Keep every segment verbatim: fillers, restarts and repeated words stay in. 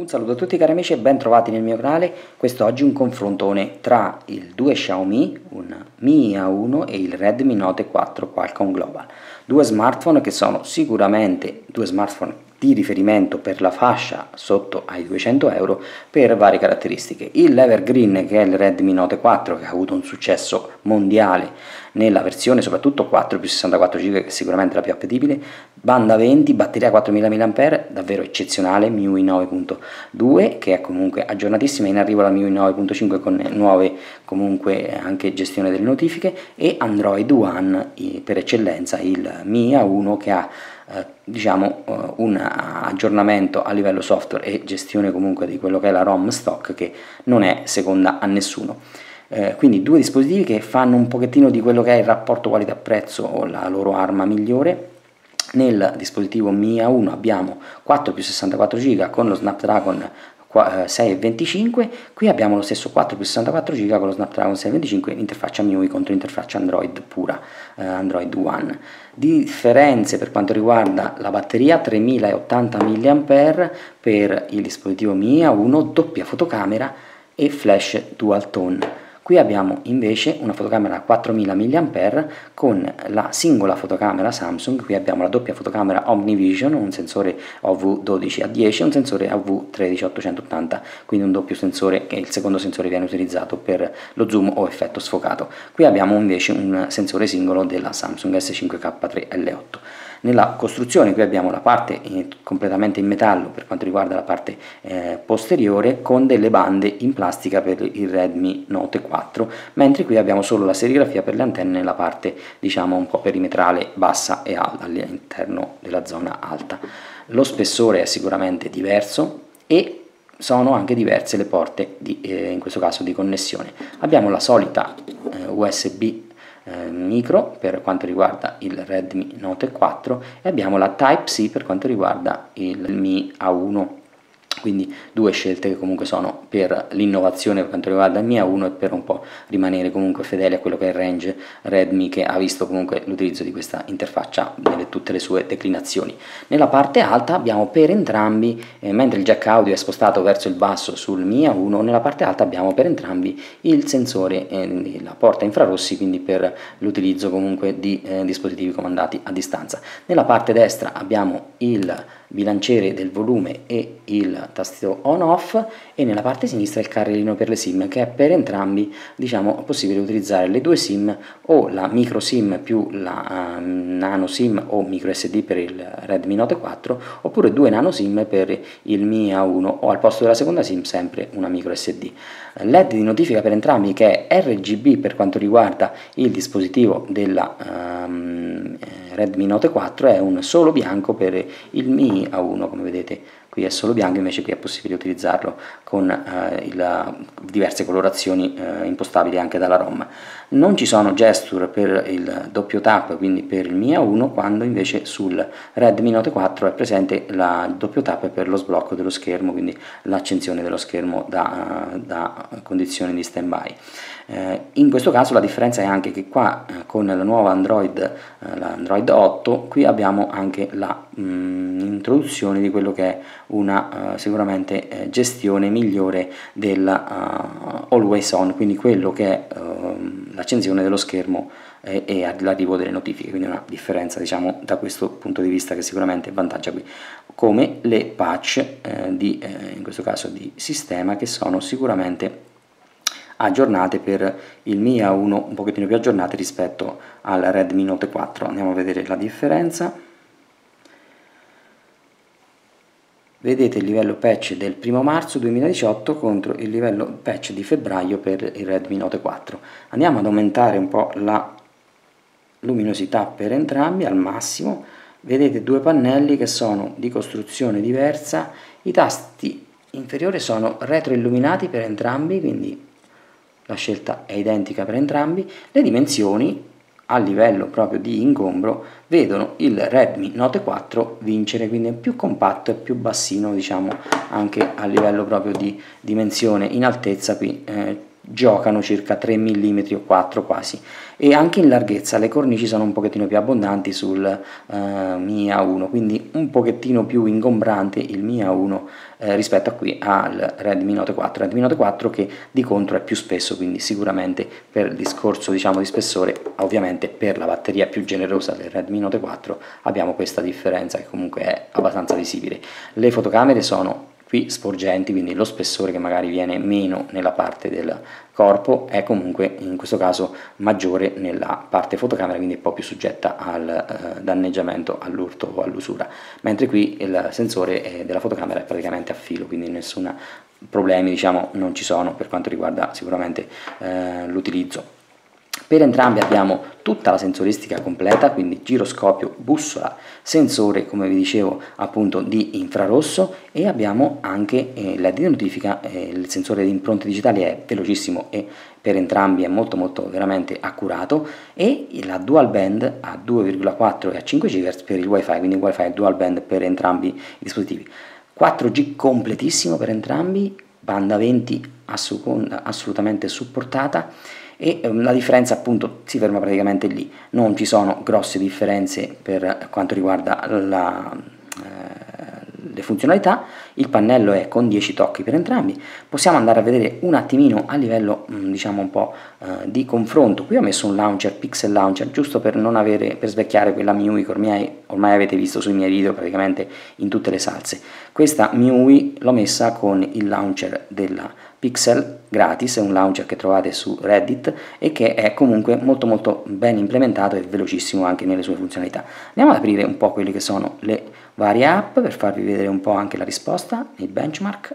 Un saluto a tutti cari amici e ben trovati nel mio canale. Quest'oggi un confrontone tra il due Xiaomi, un Mi A uno e il Redmi Note quattro Qualcomm Global. Due smartphone che sono sicuramente due smartphone di riferimento per la fascia sotto ai duecento euro per varie caratteristiche. Il l'Evergreen, che è il Redmi Note quattro, che ha avuto un successo mondiale nella versione soprattutto quattro più sessantaquattro giga, che è sicuramente la più appetibile, banda venti, batteria quattromila milliampere ora, davvero eccezionale, M I U I nove punto due, che è comunque aggiornatissima, in arrivo la M I U I nove punto cinque con nuove comunque anche gestione delle notifiche, e Android One per eccellenza, il Mi A uno, che ha eh, diciamo eh, un aggiornamento a livello software e gestione comunque di quello che è la ROM stock che non è seconda a nessuno. Eh, quindi due dispositivi che fanno un pochettino di quello che è il rapporto qualità-prezzo o la loro arma migliore. Nel dispositivo Mi A uno abbiamo quattro più sessantaquattro giga con lo Snapdragon sei e venticinque, qui abbiamo lo stesso quattro più sessantaquattro giga con lo Snapdragon sei e venticinque, interfaccia M I U I contro interfaccia Android pura, eh, Android One. Differenze per quanto riguarda la batteria: tremilaottanta milliampere per il dispositivo Mi A uno, doppia fotocamera e flash dual tone. Qui abbiamo invece una fotocamera a quattromila milliampere con la singola fotocamera Samsung. Qui abbiamo la doppia fotocamera OmniVision, un sensore O V dodici a dieci e un sensore O V tredici ottocentottanta, quindi un doppio sensore, che il secondo sensore viene utilizzato per lo zoom o effetto sfocato. Qui abbiamo invece un sensore singolo della Samsung S cinque K tre L otto. Nella costruzione qui abbiamo la parte in, completamente in metallo per quanto riguarda la parte eh, posteriore, con delle bande in plastica per il Redmi Note quattro, mentre qui abbiamo solo la serigrafia per le antenne nella parte diciamo un po' perimetrale bassa e alta all'interno della zona alta. Lo spessore è sicuramente diverso e sono anche diverse le porte di, eh, in questo caso di connessione. Abbiamo la solita eh, U S B Eh, micro per quanto riguarda il Redmi Note quattro e abbiamo la Type C per quanto riguarda il Mi A uno. Quindi due scelte che comunque sono per l'innovazione per quanto riguarda il Mi A uno e per un po' rimanere comunque fedeli a quello che è il range Redmi, che ha visto comunque l'utilizzo di questa interfaccia nelle tutte le sue declinazioni. Nella parte alta abbiamo per entrambi, eh, mentre il jack audio è spostato verso il basso sul Mi A uno, nella parte alta abbiamo per entrambi il sensore, eh, la porta infrarossi, quindi per l'utilizzo comunque di eh, dispositivi comandati a distanza. Nella parte destra abbiamo il bilanciere del volume e il tasto on off, e nella parte sinistra il carrellino per le SIM, che è per entrambi diciamo possibile utilizzare le due SIM, o la micro SIM più la uh, nano SIM o micro S D per il Redmi Note quattro, oppure due nano SIM per il Mi A uno, o al posto della seconda SIM sempre una micro S D. L E D di notifica per entrambi, che è R G B per quanto riguarda il dispositivo della um, Redmi Note quattro, è un solo bianco per il Mi A uno, come vedete qui è solo bianco, invece qui è possibile utilizzarlo con eh, il, diverse colorazioni eh, impostabili anche dalla ROM. Non ci sono gesture per il doppio tap, quindi per il Mi A uno, quando invece sul Redmi Note quattro è presente la, il doppio tap per lo sblocco dello schermo, quindi l'accensione dello schermo da, da condizioni di stand by. Eh, in questo caso la differenza è anche che qua eh, con la nuova Android, eh, l'Android otto, qui abbiamo anche la mh, introduzione di quello che è una uh, sicuramente eh, gestione migliore della uh, Always On, quindi quello che è uh, l'accensione dello schermo e, e l'arrivo delle notifiche, quindi una differenza diciamo da questo punto di vista che sicuramente vantaggia qui, come le patch eh, di, eh, in questo caso di sistema, che sono sicuramente aggiornate per il Mi A uno, un pochettino più aggiornate rispetto al Redmi Note quattro. Andiamo a vedere la differenza. Vedete il livello patch del primo marzo duemiladiciotto contro il livello patch di febbraio per il Redmi Note quattro. Andiamo ad aumentare un po' la luminosità per entrambi al massimo. Vedete due pannelli che sono di costruzione diversa, i tasti inferiori sono retroilluminati per entrambi, quindi la scelta è identica per entrambi. Le dimensioni a livello proprio di ingombro vedono il Redmi Note quattro vincere, quindi è più compatto e più bassino diciamo anche a livello proprio di dimensione. In altezza qui eh, giocano circa tre millimetri o quattro quasi, e anche in larghezza le cornici sono un pochettino più abbondanti sul eh, Mi A uno, quindi un pochettino più ingombrante il Mi A uno eh, rispetto a qui al Redmi Note quattro, Redmi Note quattro che di contro è più spesso, quindi sicuramente per il discorso diciamo di spessore, ovviamente per la batteria più generosa del Redmi Note quattro abbiamo questa differenza che comunque è abbastanza visibile. Le fotocamere sono qui sporgenti, quindi lo spessore che magari viene meno nella parte del corpo è comunque in questo caso maggiore nella parte fotocamera, quindi è un po' più soggetta al eh, danneggiamento, all'urto o all'usura, mentre qui il sensore eh, della fotocamera è praticamente a filo, quindi nessun problemi diciamo non ci sono per quanto riguarda sicuramente eh, l'utilizzo. Per entrambi abbiamo tutta la sensoristica completa, quindi giroscopio, bussola, sensore come vi dicevo appunto di infrarosso, e abbiamo anche eh, l'L E D di notifica, eh, il sensore di impronte digitali è velocissimo e per entrambi è molto molto veramente accurato, e la dual band a due virgola quattro e a cinque gigahertz per il wifi, quindi wifi dual band per entrambi i dispositivi, quattro G completissimo per entrambi, banda venti assolutamente supportata, e la differenza appunto si ferma praticamente lì, non ci sono grosse differenze per quanto riguarda la, eh, le funzionalità. Il pannello è con dieci tocchi per entrambi. Possiamo andare a vedere un attimino a livello diciamo un po' eh, di confronto. Qui ho messo un launcher, Pixel Launcher, giusto per non avere, per svecchiare quella M I U I che ormai, ormai avete visto sui miei video praticamente in tutte le salse. Questa M I U I l'ho messa con il launcher della Pixel gratis, è un launcher che trovate su Reddit e che è comunque molto molto ben implementato e velocissimo anche nelle sue funzionalità. Andiamo ad aprire un po' quelle che sono le varie app per farvi vedere un po' anche la risposta, il benchmark.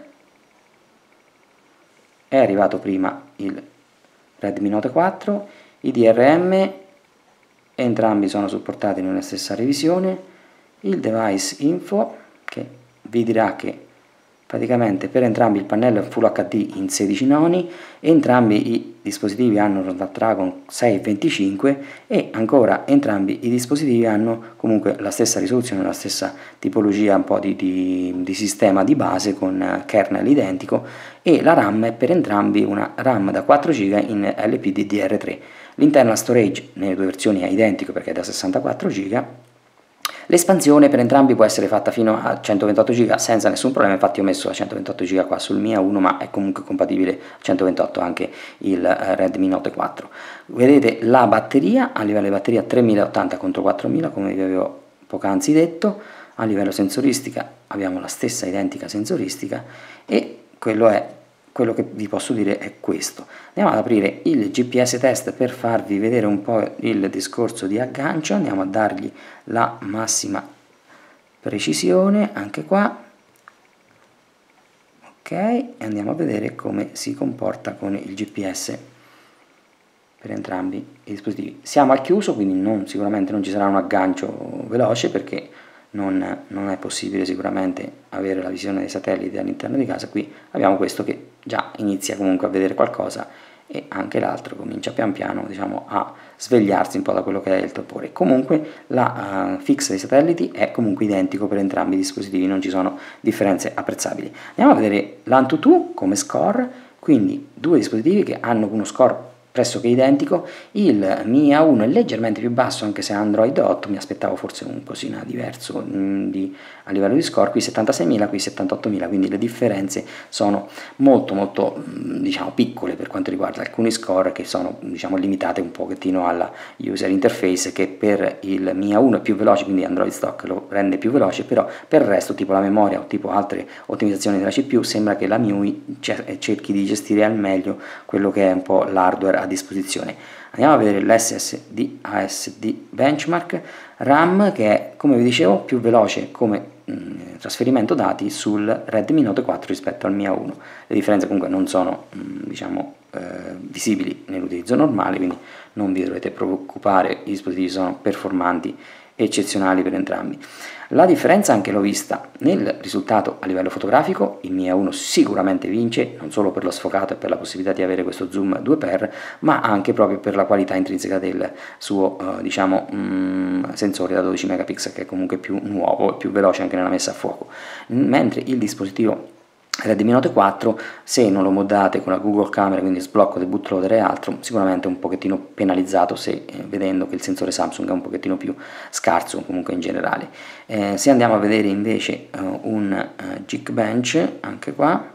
È arrivato prima il Redmi Note quattro, i D R M, entrambi sono supportati nella stessa revisione, il device info che vi dirà che praticamente per entrambi il pannello è Full H D in sedici noni, entrambi i dispositivi hanno uno Snapdragon sei venticinque e ancora entrambi i dispositivi hanno comunque la stessa risoluzione, la stessa tipologia un po' di, di, di sistema di base con kernel identico, e la RAM è per entrambi una RAM da quattro giga in L P D D R tre. L'internal storage nelle due versioni è identico perché è da sessantaquattro giga. L'espansione per entrambi può essere fatta fino a centoventotto giga senza nessun problema, infatti ho messo a centoventotto giga qua sul Mi A uno, ma è comunque compatibile a centoventotto anche il Redmi Note quattro. Vedete la batteria, a livello di batteria tremilaottanta contro quattromila come vi avevo poc'anzi detto, a livello sensoristica abbiamo la stessa identica sensoristica, e quello è quello che vi posso dire è questo. Andiamo ad aprire il G P S test per farvi vedere un po' il discorso di aggancio, andiamo a dargli la massima precisione anche qua, ok, e andiamo a vedere come si comporta con il G P S per entrambi i dispositivi. Siamo al chiuso, quindi non, sicuramente non ci sarà un aggancio veloce perché non, non è possibile sicuramente avere la visione dei satelliti all'interno di casa. Qui abbiamo questo che già inizia comunque a vedere qualcosa, e anche l'altro comincia pian piano diciamo a svegliarsi un po' da quello che è il torpore. Comunque la uh, fix dei satelliti è comunque identico per entrambi i dispositivi, non ci sono differenze apprezzabili. Andiamo a vedere l'Antutu come score, quindi due dispositivi che hanno uno score pressoché identico. Il Mi A uno è leggermente più basso, anche se Android otto, mi aspettavo forse un cosina diverso mh, di, a livello di score, qui settantaseimila, qui settantottomila, quindi le differenze sono molto molto mh, diciamo piccole per quanto riguarda alcuni score che sono diciamo limitate un pochettino alla user interface, che per il Mi A uno è più veloce, quindi Android stock lo rende più veloce, però per il resto tipo la memoria o tipo altre ottimizzazioni della C P U sembra che la M I U I cerchi di gestire al meglio quello che è un po' l'hardware a disposizione. Andiamo a vedere l'S S D A S D benchmark, RAM che è, come vi dicevo, più veloce come mh, trasferimento dati sul Redmi Note quattro rispetto al Mi A uno. Le differenze comunque non sono mh, diciamo eh, visibili nell'utilizzo normale, quindi non vi dovete preoccupare, i dispositivi sono performanti, eccezionali per entrambi. La differenza anche l'ho vista nel risultato a livello fotografico. Il Mi A uno sicuramente vince, non solo per lo sfocato e per la possibilità di avere questo zoom due x, ma anche proprio per la qualità intrinseca del suo eh, diciamo mh, sensore da dodici megapixel, che è comunque più nuovo e più veloce anche nella messa a fuoco, mentre il dispositivo Redmi Note quattro, se non lo moddate con la Google Camera, quindi sblocco del bootloader e altro, sicuramente un pochettino penalizzato, se eh, vedendo che il sensore Samsung è un pochettino più scarso comunque in generale. Eh, se andiamo a vedere invece uh, un uh, Geekbench, anche qua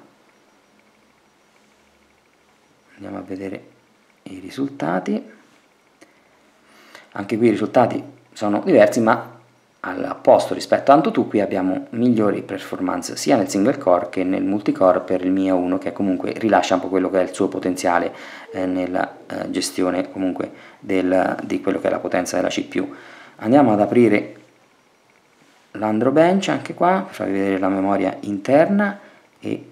andiamo a vedere i risultati, anche qui i risultati sono diversi, ma al posto rispetto a AnTuTu qui abbiamo migliori performance sia nel single core che nel multicore per il Mi A uno, che comunque rilascia un po' quello che è il suo potenziale eh, nella eh, gestione comunque del, di quello che è la potenza della C P U. Andiamo ad aprire l'Androbench anche qua per farvi vedere la memoria interna e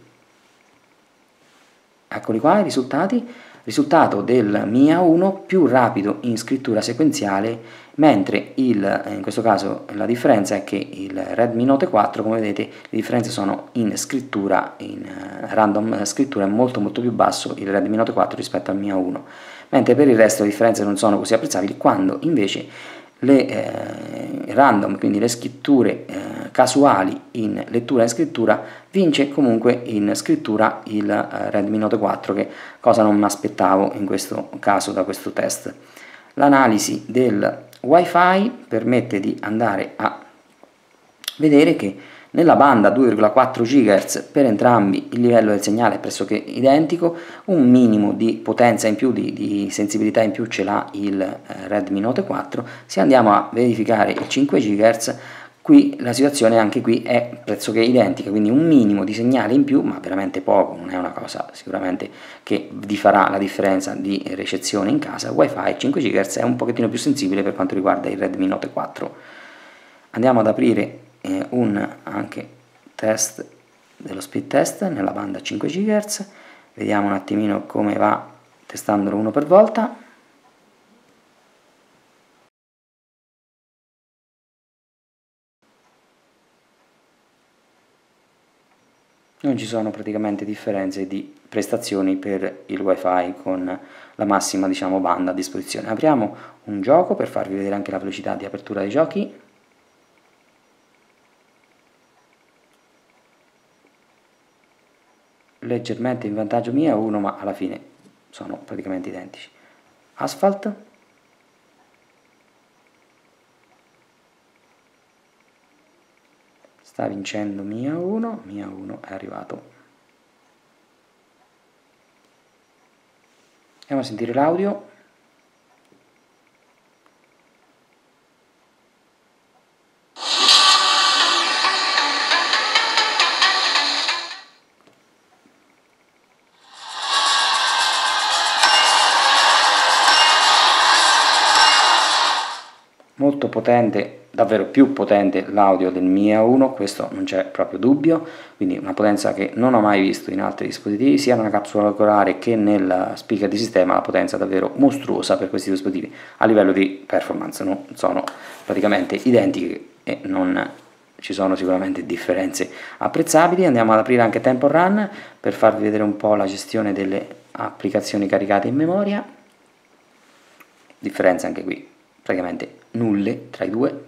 eccoli qua i risultati. Risultato del Mi A uno più rapido in scrittura sequenziale, mentre il, in questo caso la differenza è che il Redmi Note quattro, come vedete, le differenze sono in scrittura, in uh, random scrittura è molto molto più basso il Redmi Note quattro rispetto al Mi A uno, mentre per il resto le differenze non sono così apprezzabili, quando invece le eh, random, quindi le scritture eh, casuali in lettura e scrittura, vince comunque in scrittura il eh, Redmi Note quattro, che cosa non mi aspettavo in questo caso da questo test. L'analisi del Wi-Fi permette di andare a vedere che nella banda due virgola quattro gigahertz per entrambi il livello del segnale è pressoché identico, un minimo di potenza in più, di, di sensibilità in più ce l'ha il eh, Redmi Note quattro. Se andiamo a verificare il cinque gigahertz, qui la situazione anche qui è pressoché identica, quindi un minimo di segnale in più, ma veramente poco, non è una cosa sicuramente che vi farà la differenza di ricezione in casa. Wi-Fi cinque gigahertz è un pochettino più sensibile per quanto riguarda il Redmi Note quattro. Andiamo ad aprire eh, un anche test dello speed test nella banda cinque gigahertz, vediamo un attimino come va testandolo uno per volta. Non ci sono praticamente differenze di prestazioni per il Wi-Fi con la massima, diciamo, banda a disposizione. Apriamo un gioco per farvi vedere anche la velocità di apertura dei giochi. Leggermente in vantaggio Mi A uno, ma alla fine sono praticamente identici. Asphalt. Sta vincendo Mi A uno, Mi A uno è arrivato. Andiamo a sentire l'audio. Molto potente, davvero più potente l'audio del Mi A uno, questo non c'è proprio dubbio, quindi una potenza che non ho mai visto in altri dispositivi, sia nella capsula auricolare che nel speaker di sistema. La potenza è davvero mostruosa per questi dispositivi, a livello di performance non sono praticamente identiche e non ci sono sicuramente differenze apprezzabili. Andiamo ad aprire anche Temple Run per farvi vedere un po' la gestione delle applicazioni caricate in memoria. Differenze anche qui praticamente nulle tra i due,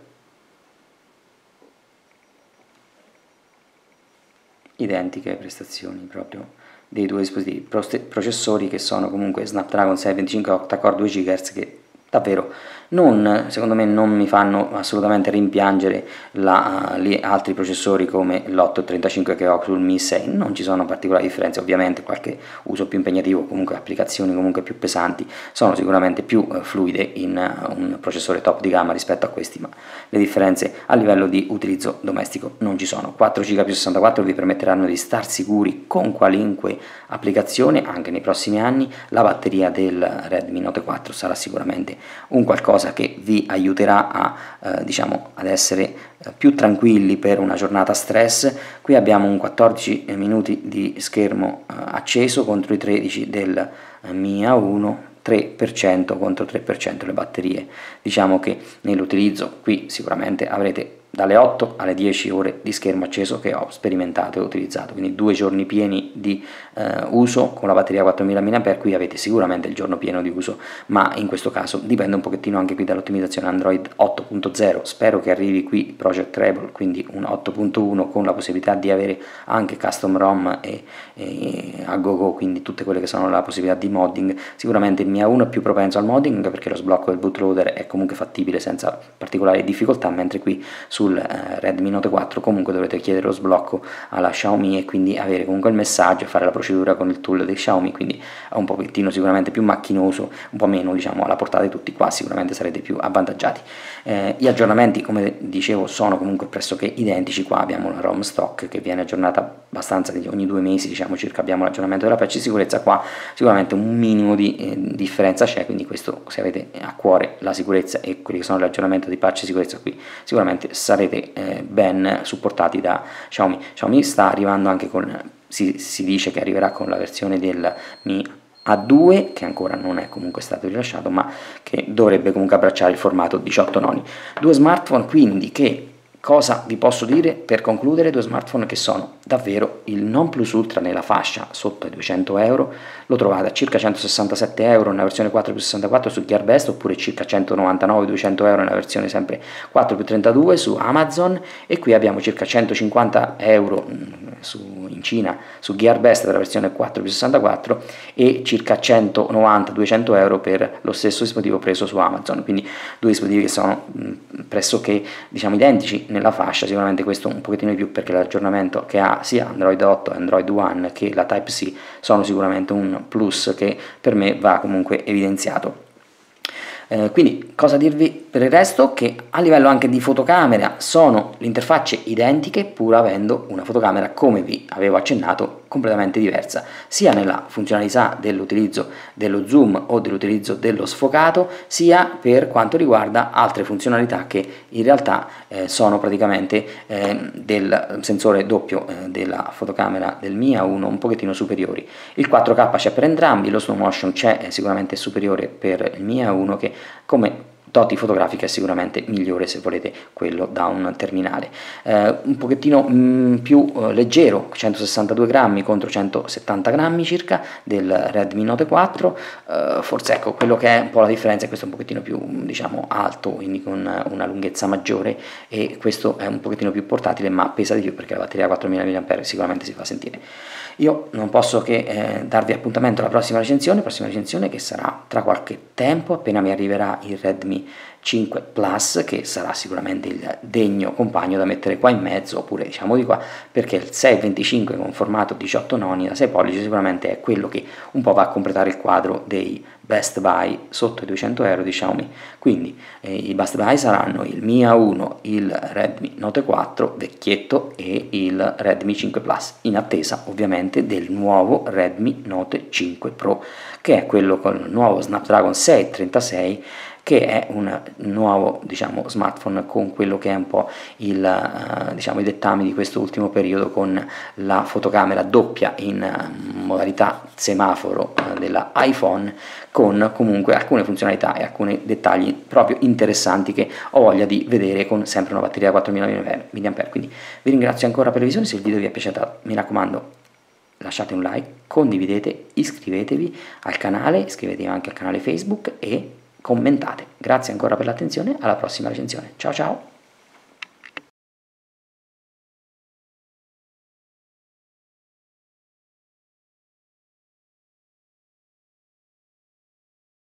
identiche prestazioni proprio dei due dispositivi, processori che sono comunque Snapdragon sei venticinque octa-core due gigahertz, che davvero non, secondo me non mi fanno assolutamente rimpiangere la, gli altri processori come l'otto trentacinque che ho sul Mi sei. Non ci sono particolari differenze, ovviamente qualche uso più impegnativo, comunque applicazioni comunque più pesanti sono sicuramente più uh, fluide in uh, un processore top di gamma rispetto a questi, ma le differenze a livello di utilizzo domestico non ci sono. quattro giga più sessantaquattro vi permetteranno di star sicuri con qualunque applicazione anche nei prossimi anni. La batteria del Redmi Note quattro sarà sicuramente un qualcosa che vi aiuterà a, eh, diciamo, ad essere eh, più tranquilli per una giornata stress. Qui abbiamo un quattordici minuti di schermo eh, acceso contro i tredici del eh, Mi A uno, tre per cento contro tre per cento le batterie. Diciamo che nell'utilizzo qui sicuramente avrete dalle otto alle dieci ore di schermo acceso che ho sperimentato e utilizzato, quindi due giorni pieni di eh, uso con la batteria quattromila milliamperi. Qui avete sicuramente il giorno pieno di uso, ma in questo caso dipende un pochettino anche qui dall'ottimizzazione Android otto punto zero. Spero che arrivi qui Project Treble, quindi un otto punto uno con la possibilità di avere anche custom ROM e, e a go go, quindi tutte quelle che sono la possibilità di modding. Sicuramente il Mi A uno è più propenso al modding perché lo sblocco del bootloader è comunque fattibile senza particolari difficoltà, mentre qui sul eh, Redmi Note quattro comunque dovrete chiedere lo sblocco alla Xiaomi e quindi avere comunque il messaggio e fare la procedura con il tool di Xiaomi, quindi è un pochettino sicuramente più macchinoso, un po' meno diciamo alla portata di tutti. Qua sicuramente sarete più avvantaggiati. Eh, gli aggiornamenti, come dicevo, sono comunque pressoché identici. Qua abbiamo la ROM stock che viene aggiornata abbastanza ogni due mesi, diciamo circa abbiamo l'aggiornamento della patch di sicurezza. Qua sicuramente un minimo di eh, differenza c'è, quindi questo, se avete a cuore la sicurezza e quelli che sono l'aggiornamento di patch di sicurezza, qui sicuramente sarete eh, ben supportati da Xiaomi. Xiaomi sta arrivando anche con, si, si dice che arriverà con la versione del Mi A due, che ancora non è comunque stato rilasciato, ma che dovrebbe comunque abbracciare il formato diciotto noni. Due smartphone quindi che, cosa vi posso dire per concludere? Due smartphone che sono davvero il non plus ultra nella fascia sotto i duecento euro. Lo trovate a circa centosessantasette euro nella versione quattro più sessantaquattro su Gearbest, oppure circa centonovantanove duecento euro nella versione sempre quattro più trentadue su Amazon, e qui abbiamo circa centocinquanta euro su, in Cina su Gearbest per la versione quattro più sessantaquattro e circa centonovanta duecento euro per lo stesso dispositivo preso su Amazon. Quindi due dispositivi che sono mh, pressoché diciamo identici nella fascia. Sicuramente questo un pochettino di più perché l'aggiornamento che ha sia Android otto e Android One che la Type-C sono sicuramente un plus che per me va comunque evidenziato. Eh, quindi cosa dirvi per il resto? Che a livello anche di fotocamera sono le interfacce identiche, pur avendo una fotocamera, come vi avevo accennato, completamente diversa, sia nella funzionalità dell'utilizzo dello zoom o dell'utilizzo dello sfocato, sia per quanto riguarda altre funzionalità che in realtà eh, sono praticamente eh, del sensore doppio eh, della fotocamera del Mi A uno un pochettino superiori. Il quattro K c'è per entrambi, lo slow motion c'è, è sicuramente superiore per il Mi A uno, che come doti fotografiche è sicuramente migliore se volete quello da un terminale. Eh, un pochettino mh, più eh, leggero, centosessantadue grammi contro centosettanta grammi circa del Redmi Note quattro, eh, forse ecco quello che è un po' la differenza è questo, un pochettino più diciamo alto, quindi con una lunghezza maggiore, e questo è un pochettino più portatile ma pesa di più perché la batteria quattromila milliamperi sicuramente si fa sentire. Io non posso che eh, darvi appuntamento alla prossima recensione, prossima recensione che sarà tra qualche tempo, appena mi arriverà il Redmi cinque Plus, che sarà sicuramente il degno compagno da mettere qua in mezzo, oppure diciamo di qua, perché il sei venticinque con formato diciotto noni da sei pollici sicuramente è quello che un po' va a completare il quadro dei best buy sotto i duecento euro di Xiaomi. Quindi eh, i best buy saranno il Mi A uno, il Redmi Note quattro vecchietto e il Redmi cinque Plus, in attesa ovviamente del nuovo Redmi Note cinque Pro, che è quello con il nuovo Snapdragon sei trentasei, che è un nuovo diciamo smartphone con quello che è un po' il, uh, diciamo, i dettami di questo ultimo periodo, con la fotocamera doppia in uh, modalità semaforo uh, della iPhone, con comunque alcune funzionalità e alcuni dettagli proprio interessanti che ho voglia di vedere con sempre una batteria da quattromila milliamperi. Quindi vi ringrazio ancora per la visione, se il video vi è piaciuto mi raccomando lasciate un like, condividete, iscrivetevi al canale, iscrivetevi anche al canale Facebook e commentate. Grazie ancora per l'attenzione, alla prossima recensione. Ciao ciao!